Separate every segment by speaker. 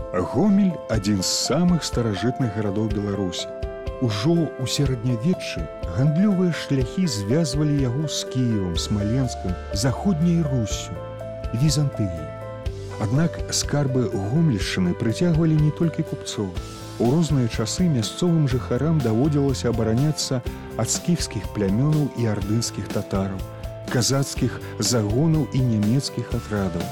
Speaker 1: Гомель – адзін з самых старажытных гарадоў Беларусі. Ужо ў сярэднявеччы гандлёвыя шляхі звязвалі яго з Кіевам, Смаленскам, Заходняй Руссю, Візантыяй. Аднак скарбы гомельшчыны прыцягвалі не толькі купцоў. У розныя часы мясцовым жыхарам даводзілася абараняцца ад скіфскіх плямёнаў і ардынскіх татараў, казацкіх загонаў і нямецкіх атрадаў.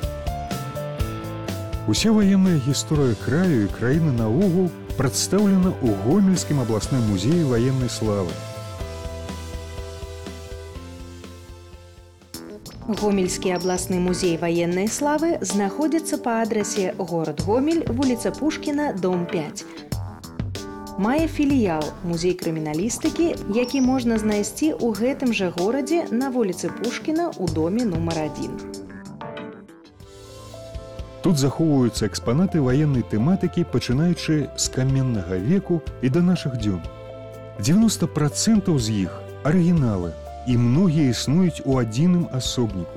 Speaker 1: Уся ваенная гісторыя краю і краіны наогул прадстаўлена ў Гомельскім абласным музеі ваеннай славы.
Speaker 2: Гомельскі абласны музей ваеннай славы знаходзіцца па адрасе горад Гомель, вуліца Пушкіна, дом 5. Мае філіял музей крыміналістыкі, які можна знайсці ў гэтым жа горадзе на вуліцы Пушкіна ў доме нумар 1.
Speaker 1: Тут захоўваюцца экспанаты ваеннай тэматыкі, пачынаючы з каменнага веку і да нашых дзён. 90% з іх арыгіналы, і многія існуюць у адзіным асобніку.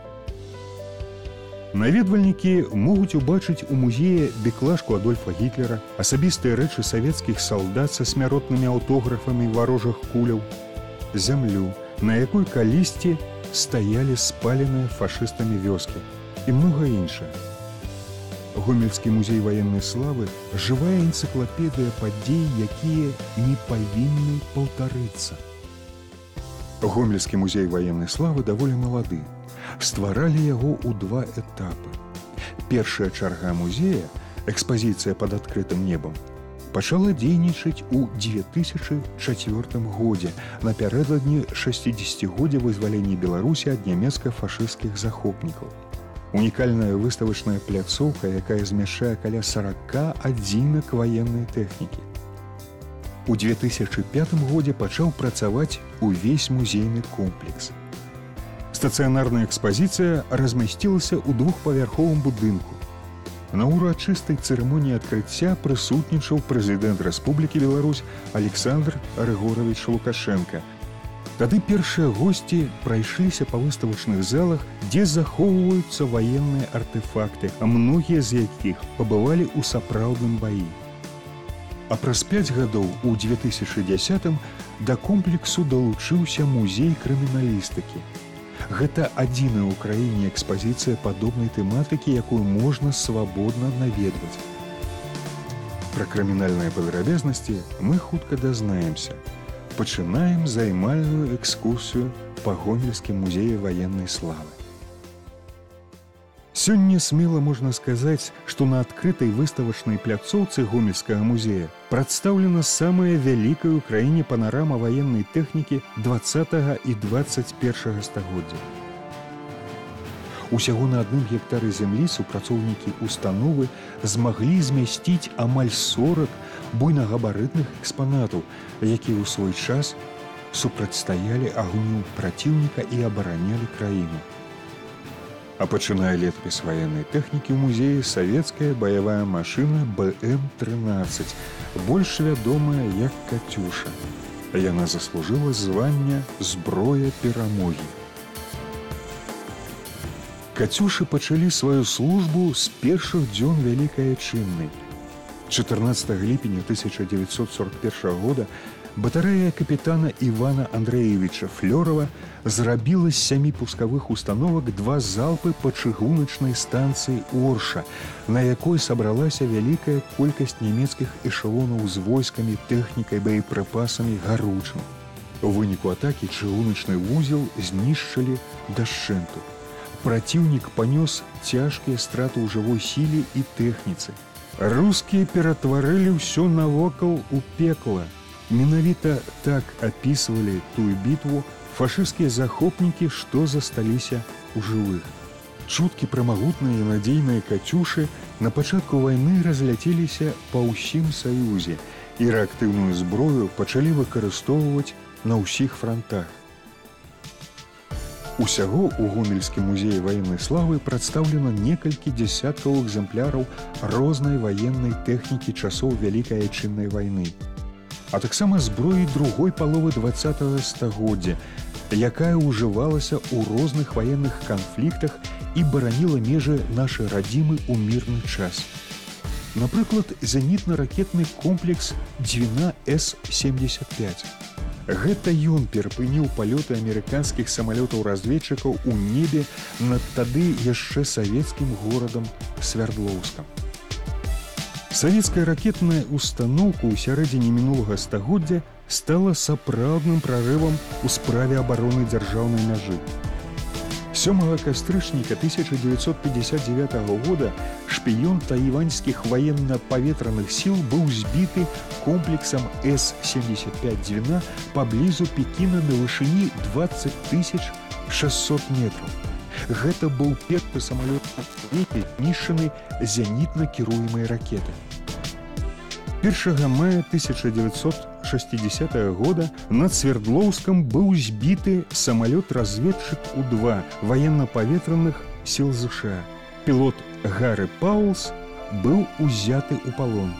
Speaker 1: Наведвальнікі могуць убачыць у музеі беклажку Адольфа Гітлера, асабістыя рэчы савецкіх салдат са смяротнымі аўтографамі варожых куляў, зямлю, на якой калісьці стаялі спаленыя фашыстамі вёскі і многа іншае. Гомельскі музей ваеннай славы – жывая энцыклапедыя падзей, якія не павінны паўтарыцца. Гомельскі музей ваеннай славы даволі малады. Стваралі яго ў 2 этапы. Першая чарга музея, экспазіцыя пад адкрытым небам, пачала дзейнічаць у 2004 годзе, напярэдадні 60-годдзя вызвалення Беларусі ад нямецка-фашысцкіх захопнікаў. Унікальная выставачная пляцоўка, якая змяшчае каля 40 адзінак ваеннай тэхнікі. У 2005 годзе пачаў працаваць увесь музейны комплекс. Стацыянарная экспазіцыя размясцілася ў 2павярховым будынку. На урачыстай цырымоніі адкрыцця прысутнічаў прэзідэнт Рэспублікі Беларусь Александр Григорович Лукашенко. Тады першыя госці прайшліся па выставачных залах, дзе захоўваюцца ваенныя артэфакты, а многія з якіх пабывалі ў сапраўдным баі. А праз 5 гадоў, у 2010-м, да комплексу далучыўся музей крыміналістыкі. Гэта адзіная ў краіне экспазіцыя падобнай тэматыкі, якую можна свабодна наведваць. Пра крымінальныя падрабязнасці мы хутка дазнаемся. Пачынаем займальную экскурсію па Гомельскім музеі ваеннай славы. Сёння смела можна сказаць, што на адкрытай выставачнай пляцоўцы Гомельскага музея прадстаўлена самая вялікая ў краіне панарама ваеннай тэхнікі 20 і 21 стагоддзя. Усяго на 1 гектары зямлі супрацоўнікі установы змаглі змясціць амаль 40 буйнагабарытных экспанатаў, якія ў свой час супрацьстаялі агню праціўніка і абаранялі краіну. А пачынае летапіс ваеннай тэхнікі ў музеі савецкая баявая машына БМ-13, больш вядомая як «Катюша». Яна заслужыла звання «Зброя перамогі». «Катюшы» пачалі сваю службу з першых дзён Вялікай Айчыннай. 14 ліпеня 1941 года батарэя капітана Івана Андрэевіча Флёрова зрабіла з 7 пускавых установак 2 залпы па чыгуначнай станцыі Орша, на якой сабралася вялікая колькасць нямецкіх эшалонаў з войскамі, тэхнікай, боепрыпасамі, гаручым. У выніку атакі чыгуначны вузел знішчылі дашчэнту. Праціўнік панёс цяжкія страты ў жывой сіле і тэхніцы. Рускія ператварылі ўсё навокал у пекла. Менавіта так апісвалі тую бітву фашысцкія захопнікі, што засталіся ў жывых. Чуткі пра магутныя і надзейныя «Катюшы» на пачатку вайны разляцеліся па ўсім Саюзе, і рэактыўную зброю пачалі выкарыстоўваць на ўсіх франтах. Усяго ў Гомельскім музеі ваеннай славы прадстаўлена некалькі дзясяткаў экземпляраў рознай ваеннай тэхнікі часоў Вялікай Айчыннай вайны, а таксама зброі другой паловы 20-го стагоддзя, якая ўжывалася ў розных ваенных канфліктах і бараніла межы нашай радзімы ў мірны час. Напрыклад, зенітна-ракетны комплекс «Двина С-75». Гэта ён перапыніў палёты амерыканскіх самалётаў-разведчыкаў у небе над тады яшчэ савецкім горадам Свердлоўскам. Савецкая ракетная устаноўка ў сярэдзіне мінулага стагоддзя стала сапраўдным прарывам у справе абароны дзяржаўнай мяжы. 7 кастрычніка 1959 года шпіён тайваньскіх военно-паветраных сіл быў збіты комплексам С-75 «Двина» паблізу Пекіна на вышыні 20 600 метраў. Гэта быў першы самалёт на свеце, знішчаны зенітна-кіруемай ракетай. 1 мая 1960 года над Свердлоўскам быў збіты самалёт-разведчык У-2 военно-паветраных сіл ЗША. Пілот Гарры Паулс быў узяты ў палон.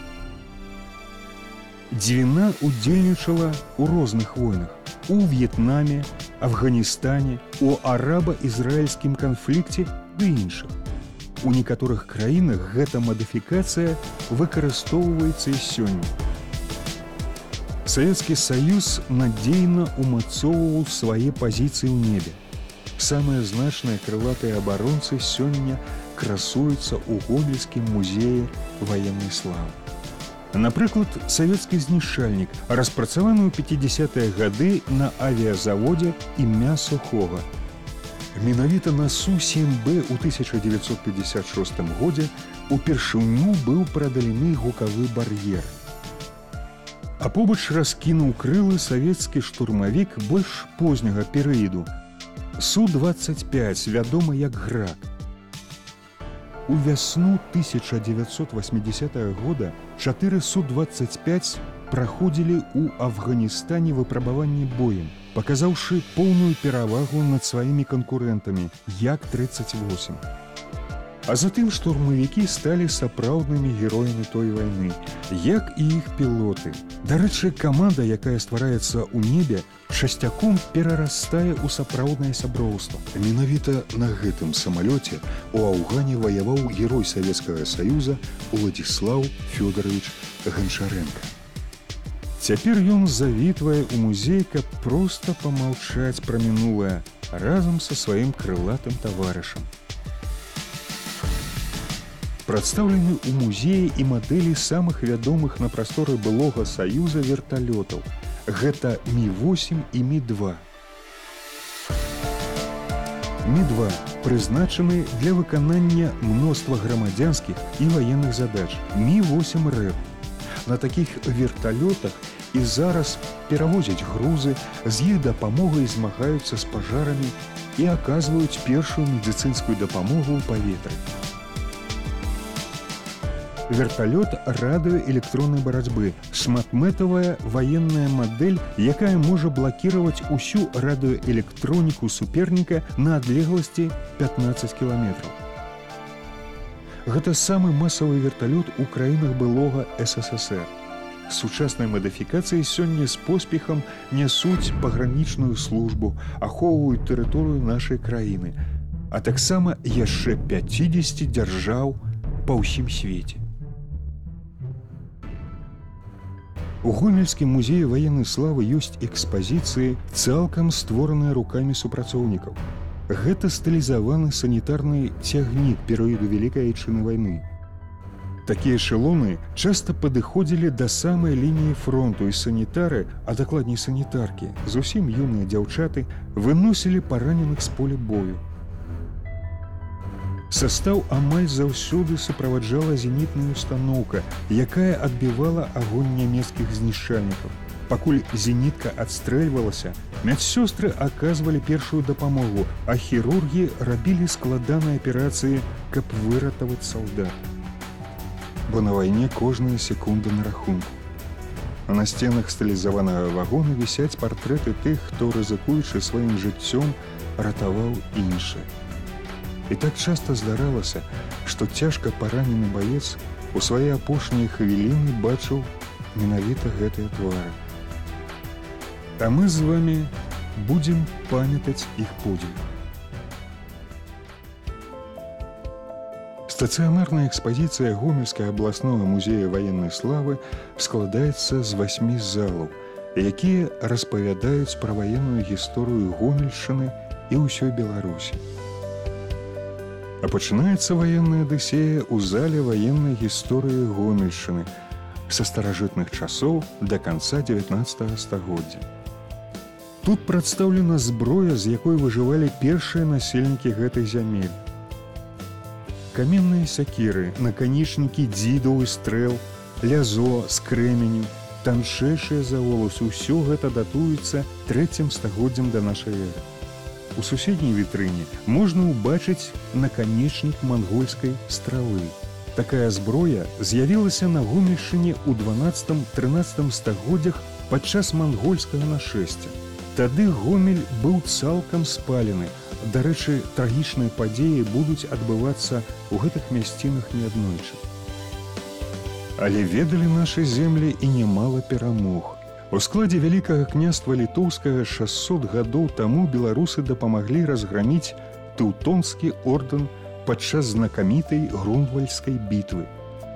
Speaker 1: «Двина» удзельнічала ў розных войнах – у В'етнаме, Афганістане, у араба-ізраільскім канфлікце ды іншых. У некаторых краінах гэта мадыфікацыя выкарыстоўваецца і сёння. Савецкі Саюз надзейна умацоўваў свае пазіцыі ў небе. Самыя значныя крылатыя абаронцы сёння красуюцца ў Гомельскім музеі ваеннай славы. Напрыклад, савецкі знішчальнік, распрацаваны ў 50-е гады на авіязаводзе імя Сухога. Менавіта на Су-7Б ў 1956 годзе упершыню быў прадалены гукавы бар'ер. А побач раскінуў крылы савецкі штурмавік больш позняга перыяду Су-25, вядомы як «Грак». У вясну 1980 года 4 Су-25 праходзілі ў Афганістане выпрабаванне боем, паказаўшы поўную перавагу над сваімі канкурэнтамі Як-38. А затым штурмавікі сталі сапраўднымі героямі той вайны, як і іх пілоты. Дарэчы, каманда, якая ствараецца ў небе, часцяком перарастае ў сапраўднае сяброўства. Менавіта на гэтым самалёце у Аўгане ваяваў герой Савецкага Саюза Уладзіслаў Фёдарович Ганчарэнка. Цяпер ён завітвае ў музей, каб проста памаўчаць пра мінулае разам са сваім крылатым таварышам. Прадстаўлены ў музеі і мадэлі самых вядомых на прасторы былога Саюза верталётаў. Гэта Ми-8 і Ми-2. Ми-2 прызначаны для выканання мноства грамадзянскіх і ваенных задач. Ми-8 РЭП. На такіх верталётах і зараз перавозяць грузы, з іх дапамогай змагаюцца з пажарамі і аказваюць першую медыцынскую дапамогу ў паветры. Верталёт радыёэлектроннай барацьбы – шматмэтавая ваенная мадэль, якая можа блакіраваць усю радыёэлектроніку суперніка на адлегласці 15 кіламетраў. Гэта самы масавы верталёт у краінах былога СССР. Сучасныя мадыфікацыі сёння з поспехам нясуць пагранічную службу, ахоўваюць тэрыторыю нашай краіны, а таксама яшчэ 50 дзяржаў па ўсім свеце. У Гомельскім музеі ваеннай славы ёсць экспазіцыі, цалкам створаныя рукамі супрацоўнікаў. Гэта стылізаваны санітарны цягнік перыяду Вялікай Айчыннай вайны. Такія эшэлоны часта падыходзілі да самай лініі фронту, і санітары, а дакладней санітаркі, зусім юныя дзяўчаты, выносілі параненых з поля бою. Састаў амаль заўсёды суправаджала зенітная устаноўка, якая адбівала агонь нямецкіх знішчальнікаў. Пакуль зенітка адстрэльвалася, медсёстры аказвалі першую дапамогу, а хірургі рабілі складаныя аперацыі, каб выратаваць салдат. Бо на вайне кожная секунда на рахунку. А на сценах стылізаванага вагона вісяць партрэты тых, хто, рызыкуючы сваім жыццём, ратаваў іншых. І так часта здаралася, што цяжка паранены баец у свае апошнія хвіліны бачыў менавіта гэтыя твары. А мы з вамі будзем памятаць іх подвиг. З Стацыянарная экспазіцыя Гомельскага абласнога музея ваеннай славы складаецца з 8 залаў, якія распавядаюць пра ваенную гісторыю Гомельшчыны і ўсёй Беларусі. А пачынаецца ваенная адысея ў зале ваеннай гісторыі Гомельшчыны са старажытных часоў да канца 19 стагоддзя. Тут прадстаўлена зброя, з якой выжывалі першыя насельнікі гэтай зямель. Каменныя сякеры, наканечнікі дзідаў і стрэл, лязо з крэменю, танчэйшыя за волос, усё гэта датуецца 3 стагоддзям да нашай эры. У суседняй вітрыне можна ўбачыць наканечнік мангольскай стралы. Такая зброя з'явілася на Гомельшчыне ў 12-13 стагоддзях падчас мангольскага нашэсця. Тады Гомель быў цалкам спалены. Дарэчы, трагічныя падзеі будуць адбывацца ў гэтых мясцінах неаднойчы. Але ведалі нашы землі і немала перамог. У складзе Вялікага княства Літоўскага 600 гадоў таму беларусы дапамаглі разграміць Тэўтонскі ордэн падчас знакамітай Грунвальдскай бітвы.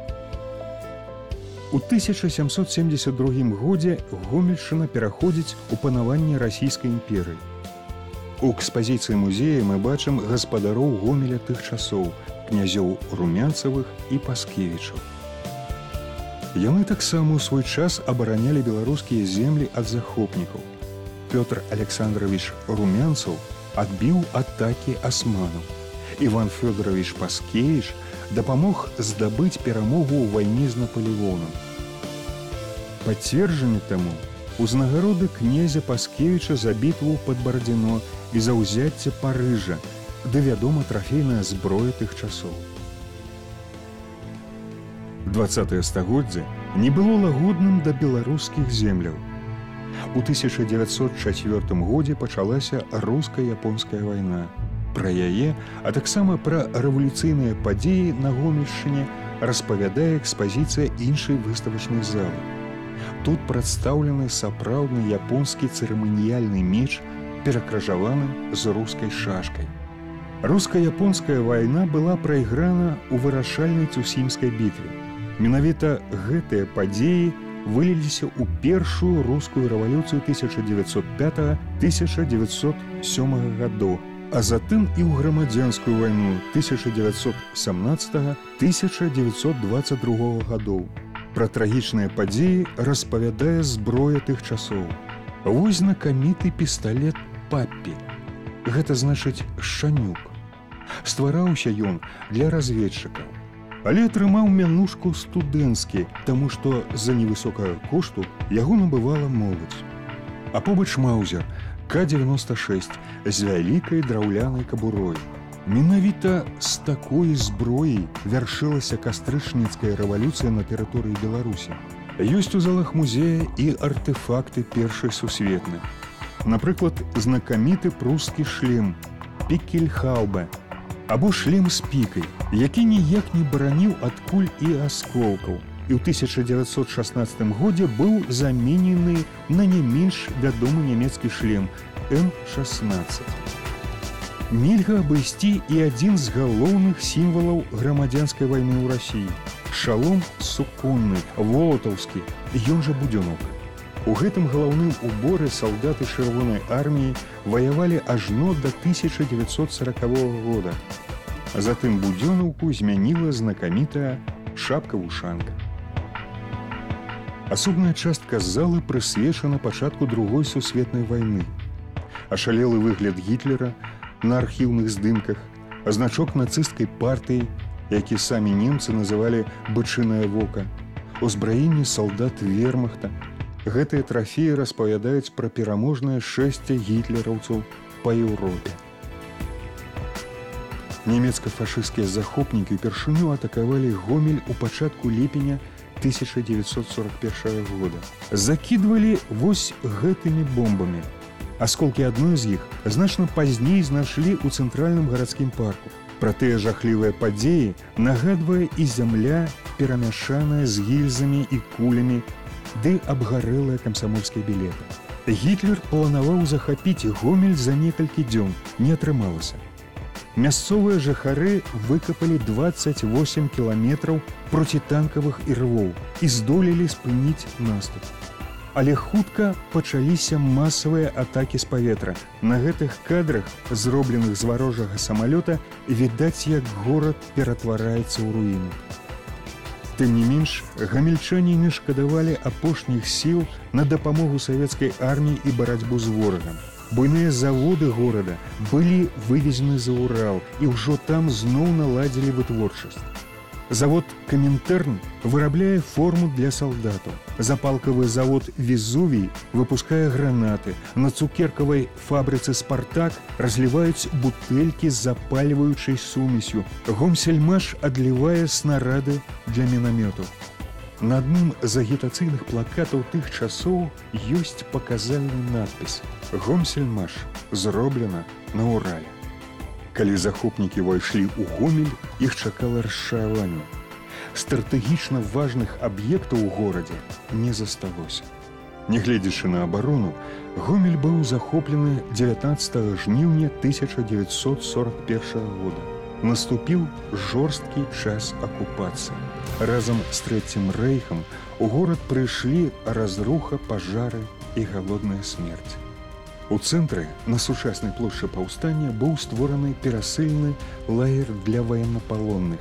Speaker 1: У 1772 годзе Гомельшчына пераходзіць у панаванне расійскай імперыі. У экспазіцыі музея мы бачым гаспадароў Гомеля тых часоў, князёў Румянцавых і Паскевічаў. Яны таксама ў свой час абаранялі беларускія землі ад захопнікаў. Пётр Александрович Румянцаў адбіў атакі асманаў. Іван Фёдорович Паскевіч дапамог здабыць перамогу ў вайне з Напалеоном. Пацверджанне таму узнагароды князя Паскевіча за бітву пад Бардзіно і за ўзяцце Парыжа, ды вядома трафейная зброя тых часоў. 20 стагоддзе не было лагодным да беларускіх земляў. У 1904 годзе пачалася руска-японская вайна. Пра яе, а таксама пра рэвалюцыйныя падзеі на Гомельшчыне распавядае экспазіцыя іншай выставачнай залы. Тут прадстаўлены сапраўдны японскі цырыманіяльны меч, перакрыжаваны з рускай шашкай. Руска-японская вайна была прайграна ў вырашальнай Цусімскай бітве. Менавіта гэтыя падзеі выліліся ў першую рускую рэвалюцыю 1905-1907 гадоў, а затым і ў грамадзянскую вайну 1918-1922 гадоў. Пра трагічныя падзеі распавядае зброя тых часоў. Вось знакаміты пісталет Паппі. Гэта значыць шчанюк. Ствараўся ён для разведчыкаў, але атрымаў мянушку студэнцкі, таму што з-за невысокага кошту яго набывала моладзь. А побач маузер К-96 з вялікай драўлянай кабурой. Менавіта з такой зброяй вяршылася кастрычніцкая рэвалюцыя на тэрыторыі Беларусі. Ёсць у залах музея і артэфакты першай сусветнай. Напрыклад, знакаміты прускі шлем Пікельхаубе або шлем з пікай, які ніяк не бараніў ад куль і асколкаў. І ў 1916 годзе быў заменены на не менш вядомы нямецкі шлем М-16. Нельга абысці і адзін з галоўных сімвалаў грамадзянскай вайны ў Расіі – шалом суконны, волатаўскі, ён жа будёнок. У гэтым галаўным уборы салдаты чырвонай арміі ваявалі ажно да 1940 года. А затым будёнаўку змяніла знакамітая шапка-вушанка. Асобная частка залы прысвечана пачатку Другой сусветнай вайны. Ашалелы выгляд Гітлера на архіўных здымках, значок нацысцкай партыі, які самі немцы называлі «бычынае вока», узбраенне салдат вермахта. Гэтыя трафеі распавядаюць пра пераможнае шэсце гітлераўцаў па Еўропе. Нямецка-фашысцкія захопнікі ўпершыню атакавалі Гомель у пачатку ліпеня 1941 года. Закідвалі вось гэтымі бомбамі. Асколкі адной з іх значна пазней знайшлі ў цэнтральным гарадскім парку. Пра тыя жахлівыя падзеі нагадвае і зямля, перамяшаная з гільзамі і кулямі, ды абгарэлыя камсамольскія білеты. Гітлер планаваў захапіць Гомель за некалькі дзён, не атрымалася. Мясцовыя жыхары выкапалі 28 кіламетраў процітанкавых ірвоў і здолелі спыніць наступ. Але хутка пачаліся масавыя атакі з паветра. На гэтых кадрах, зробленых з варожага самалёта, відаць, як горад ператвараецца ў руіны. Тым не менш, гамельчане не шкадавалі апошніх сіл на дапамогу савецкай арміі і барацьбу з ворагам. Буйныя заводы горада былі вывезены за Урал, і ўжо там зноў наладзілі вытворчасць. Завод «Камінтэрн» вырабляе форму для салдатаў. Запалкавы завод «Везувій» выпускае гранаты. На цукеркавай фабрыцы «Спартак» разліваюць бутэлькі з запальваючай сумесю. Гомсельмаш адлівае снарады для мінамётаў. На адным з агітацыйных плакатаў тых часоў ёсць паказальны надпіс «Гомсельмаш зроблена на Урале». Калі захопнікі ўвайшлі ў Гомель, іх чакала расчараванне. Стратэгічна важных аб'ектаў у горадзе не засталося. Нягледзячы на абарону, Гомель быў захоплены 19 жніўня 1941 года. Наступіў жорсткі час акупацыі. Разам з Трэцім рэйхам у горад прыйшлі разруха, пажары і галодная смерць. У цэнтры, на сучаснай плошчы паўстання, быў створаны перасыльны лагер для ваеннапалонных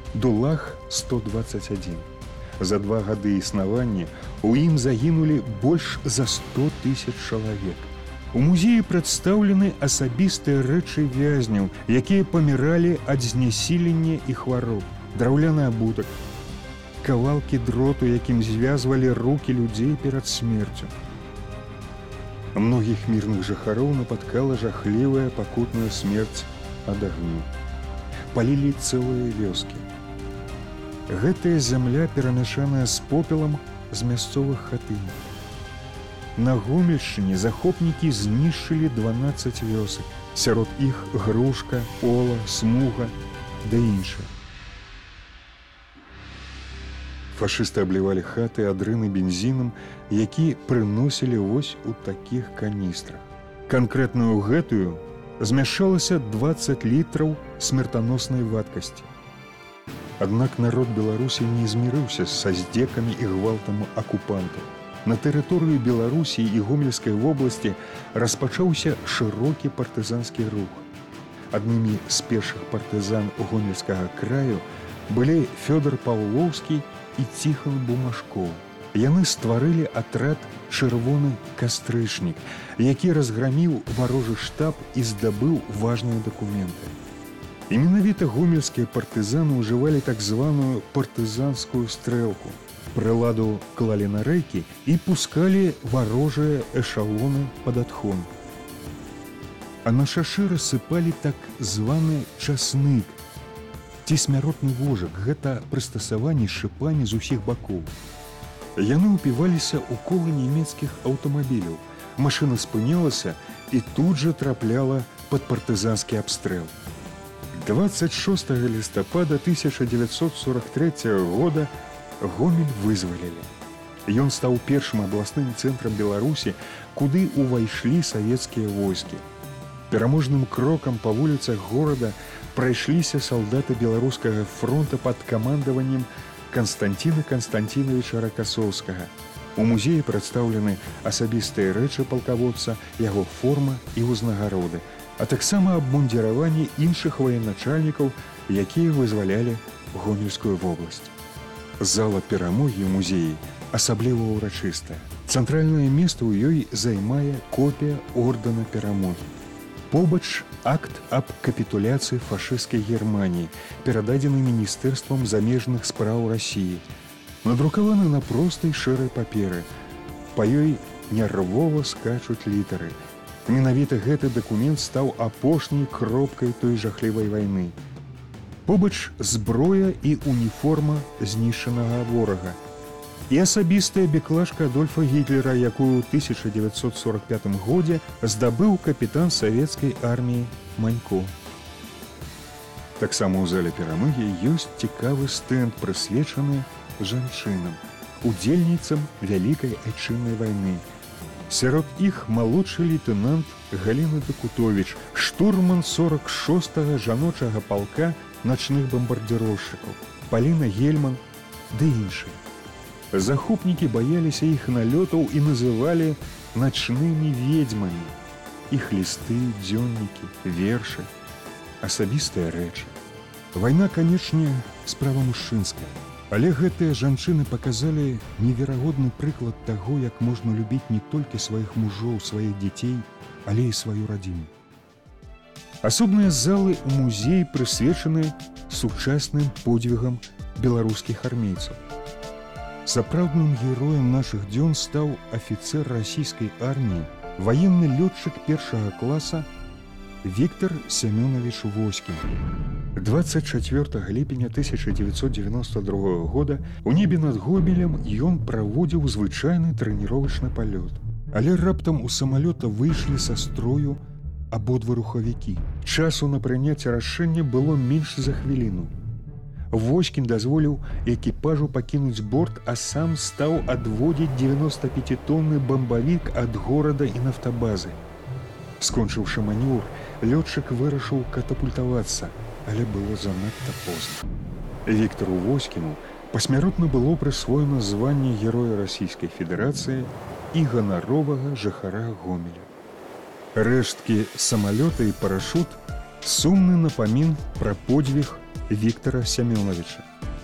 Speaker 1: «Дулах-121». За 2 гады існавання у ім загінулі больш за 100 000 чалавек. У музеі прадстаўлены асабістыя рэчы вязняў, якія паміралі ад знясілення і хвароб. Драўляны абутак, кавалкі дроту, якім звязвалі рукі людзей перад смерцю. Многіх мірных жыхароў напаткала жахлівая пакутная смерць ад агню. Палілі цэлыя вёскі. Гэтая зямля перамяшаная з попелам з мясцовых хатынь. На Гомельшчыне захопнікі знішчылі 12 вёсак. Сярод іх Грушка, Ола, Смуга да іншыя. Фашысты аблівалі хаты адрыны бензінам, які прыносілі вось у такіх каністрах. Канкрэтна ў гэтую змяшчалася 20 літраў смертаноснай вадкасці. Аднак народ Беларусі не змірыўся са здзекамі і гвалтам акупантаў. На тэрыторыю Беларусі і Гомельскай вобласці распачаўся шырокі партызанскі рух. Аднымі з першых партызан Гомельскага краю былі Фёдор Паўлоўскі і Ціхан Бумашкоў. Яны стварылі атрад «Чырвоны кастрычнік», які разграміў варожы штаб і здабыў важныя дакументы. І менавіта гомельскія партызаны ўжывалі так званую партызанскую стрэлку. Прыладу клалі на рэйкі і пускалі варожыя эшалоны пад адхон. А на шашы рассыпалі так званы часнык, ці смяротны вожак. Гэта прыстасаванні з шыпамі з усіх бакоў. Яны ўпіваліся ў колы нямецкіх аўтамабіляў. Машына спынялася і тут жа трапляла пад партызанскі абстрэл. 26 лістапада 1943 года Гомель вызвалілі. Ён стаў першым абласным цэнтрам Беларусі, куды ўвайшлі савецкія войскі. Пераможным крокам па вуліцах горада прайшліся салдаты беларускага фронта пад камандаваннем Канстанціна Канстантіновича Ракасоўскага. У музеі прадстаўлены асабістыя рэчы палкаводца, яго форма і ўзнагароды, а таксама абмундзіраванне іншых военачальнікаў, якія вызвалялі Гомельскую вобласць. Зала перамогі ў музеі асабліва ўрачыстая. Цэнтральнае месца ў ёй займае копія ордэна перамогі. Побач акт аб капітуляцыі фашысцкай Германіі, перададзены Міністэрствам замежных спраў Расіі. Надрукаваны на простай шэрай паперы. Па ёй нервова скачуць літары. Менавіта гэты дакумент стаў апошняй кропкай той жахлівай вайны. Побач зброя і уніформа знішчанага ворага. І асабістая беклажка Адольфа Гітлера, якую ў 1945 годзе здабыў капітан савецкай арміі Манько. Таксама ў зале перамогі ёсць цікавы стэнд, прысвечаны жанчынам, удзельніцам Вялікай айчыннай вайны. Сярод іх малодшы лейтенант Галіна Дакутовіч, штурман 46-го жаночага палка начных бомбардзіроўшчыкаў, Паліна Гельман ды іншыя. Захопнікі баяліся іх налётаў і называлі начнымі ведзьмамі. Іх лісты, дзённікі, вершы, асабістыя рэчы. Вайна, канечне, справа мужчынская. Але гэтыя жанчыны паказалі неверагодны прыклад таго, як можна любіць не толькі сваіх мужоў, сваіх дзяцей, але і сваю радзіму. Асобныя залы ў музеі прысвечаны сучасным подвігам беларускіх армейцаў. Сапраўдным героем нашых дзён стаў афіцэр расійскай арміі, ваенны лётчык першага класа Віктор Семёнович Воськін. 24 ліпеня 1992 года у небе над Гомелем ён праводзіў звычайны трэніровачны палёт. Але раптам у самалёта выйшлі са строю абодва рухавікі. Часу на прыняцце рашэння было менш за хвіліну. Воськін дазволіў экіпажу пакінуць борт, а сам стаў адводзіць 95-тонны бамбавік ад горада і нафтабазы. Скончыўшы манеўр, лётчык вырашыў катапультавацца, але было занадта позна. Віктору Воськіну пасмяротна было прысвоена званне Героя Расійскай Федэрацыі і ганаровага жыхара Гомеля. Рэшткі самалёта і парашут сумны напамін пра подзвіг Віктора Семёновича.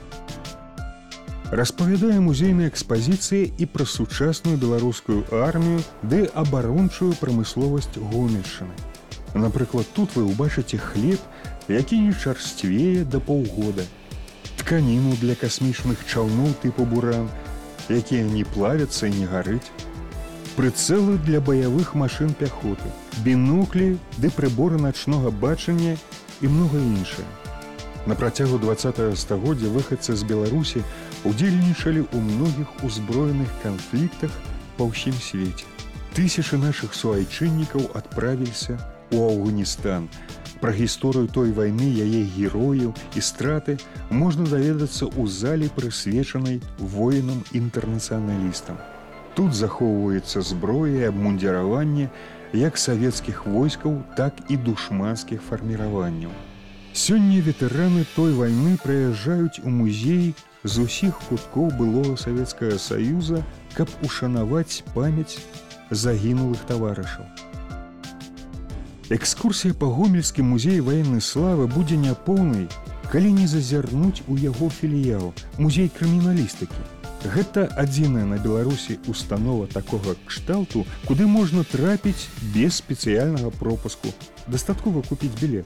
Speaker 1: Распавядае музейная экспазіцыя і пра сучасную беларускую армію ды абарончую прамысловасць Гомельшчыны. Напрыклад, тут вы ўбачыце хлеб, які не чарсцвее да паўгода, тканіну для касмічных чаўноў тыпу буран, якія не плавяцца і не гарыць, прыцэлы для баявых машын пяхоты, біноклі ды прыборы начнога бачання і многа іншае. На працягу 20-го стагоддзя выхадцы з Беларусі удзельнічалі ў многіх узброеных канфліктах па ўсім свеце. Тысячы нашых суайчыннікаў адправіліся у Афганістан. Пра гісторыю той вайны, яе герояў і страты можна даведацца ў зале, прысвечанай воінам-інтэрнацыяналістам. Тут захоўваецца зброя і абмундзіраванне як савецкіх войскаў, так і душманскіх фарміраванняў. Сёння ветэраны той вайны прыязджаюць у музей з усіх куткоў былога Савецкага Саюза, каб ушанаваць памяць загінулых таварышаў. Экскурсія па гомельскім музеі ваеннай славы будзе няпоўнай, калі не зазірнуць у яго філіял, музей крыміналістыкі. Гэта адзіная на Беларусі установа такога кшталту, куды можна трапіць без спецыяльнага пропуску. Дастаткова купіць білет.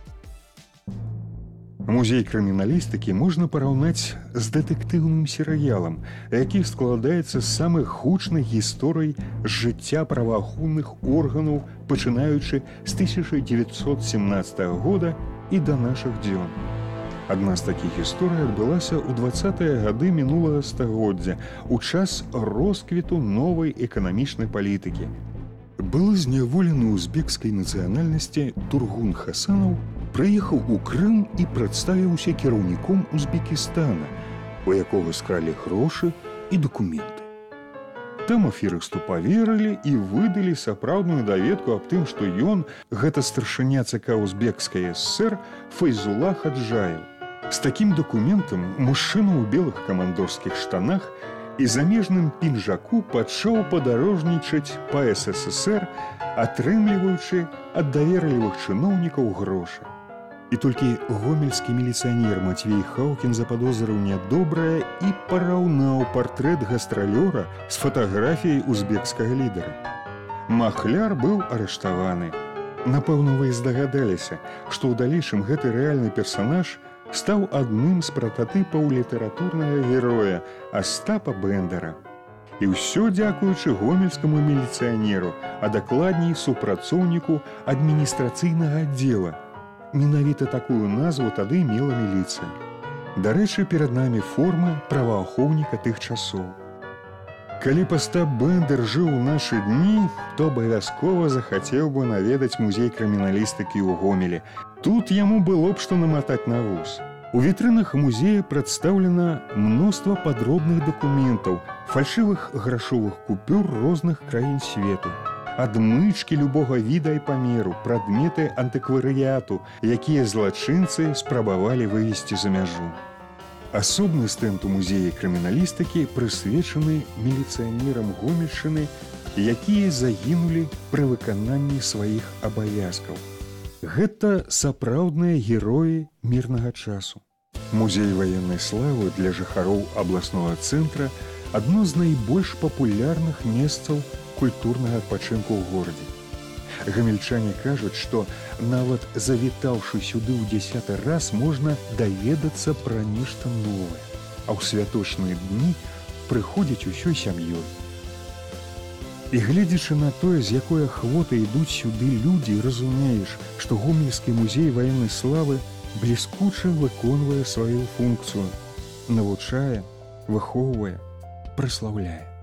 Speaker 1: Музей крыміналістыкі можна параўнаць з дэтэктыўным серыялам, які складаецца з самых гучных гісторый з жыцця праваахоўных органаў, пачынаючы з 1917 года і да нашых дзён. Адна з такіх гісторый адбылася ў 20-е гады мінулага стагоддзя, у час росквіту новай эканамічнай палітыкі. Былы зняволены узбекскай нацыянальнасці Тургун Хасанаў прыехаў у Крым і прадставіўся кіраўніком Узбекістана, у якога скралі грошы і дакументы. Там аферысту паверылі і выдалі сапраўдную даведку аб тым, што ён, гэта старшыня ЦК Узбекскай ССР Файзула Хаджаев. З такім дакументам мужчына ў белых камандорскіх штанах і замежным пінжаку пачаў падарожнічаць па СССР, атрымліваючы ад даверлівых чыноўнікаў грошы. І толькі гомельскі міліцыянер Матвей Хаўкін западозрыў нядобрае і параўнаў партрэт гастралёра з фатаграфіяй узбекскага лідара. Махляр быў арыштаваны. Напэўна, вы здагадаліся, што ў далейшым гэты рэальны персанаж стаў адным з прататыпаў літаратурнага героя Астапа Бендера. І ўсё дзякуючы гомельскаму міліцыянеру, а дакладней супрацоўніку адміністрацыйнага аддзела. Менавіта такую назву тады мела міліцыя. Дарэчы, перад намі форма праваахоўніка тых часоў. Калі б Астап Бендер жыў у нашы дні, то абавязкова захацеў бы наведаць музей крыміналістыкі ў Гомелі. Тут яму было б што наматаць на вус. У вітрынах музея прадстаўлена мноства падробных дакументаў, фальшывых грашовых купюр розных краін свету, адмычкі любога віда і памеру, прадметы антыкварыяту, якія злачынцы спрабавалі вывесці за мяжу. Асобны стэнд у музеі крыміналістыкі прысвечаны міліцыянерам Гомельшчыны, якія загінулі пры выкананні сваіх абавязкаў. Гэта сапраўдныя героі мірнага часу. Музей ваеннай славы для жыхароў абласнога цэнтра адно з найбольш папулярных месцаў культурнага адпачынку ў горадзе. Гамельчане кажуць, што нават завітаўшы сюды ў 10-ы раз, можна даведацца пра нешта новае, а ў святочныя дні прыходзяць усёй сям'ёй. І гледзячы на тое, з якой ахвотай ідуць сюды людзі, разумееш, што Гомельскі музей ваеннай славы бліскуча выконвае сваю функцыю, навучае, выхоўвае, праслаўляе.